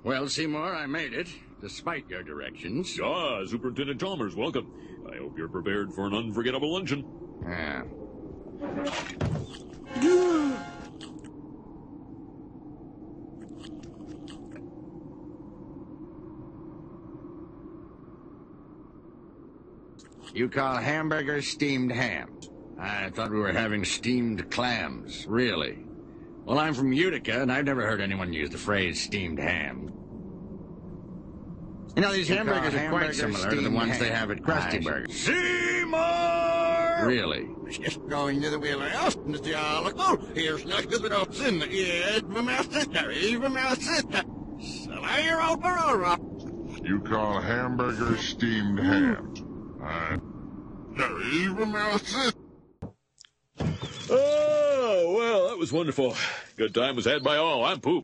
Well, Seymour, I made it, despite your directions. Ah, Superintendent Chalmers, welcome. I hope you're prepared for an unforgettable luncheon. Yeah. You call hamburgers steamed hams? I thought we were having steamed clams. Really? Well, I'm from Utica, and I've never heard anyone use the phrase steamed ham. You know, these hamburgers are quite similar to the ones they have at Krusty Burger. Seymour! Really? Just going to the wheelhouse, Mr. Arlicle. Here's nothing but a in the head for my sister, even my sister. Slayer over. You call hamburgers steamed hams? Even my sister. Oh, well, that was wonderful. Good time was had by all. I'm pooped.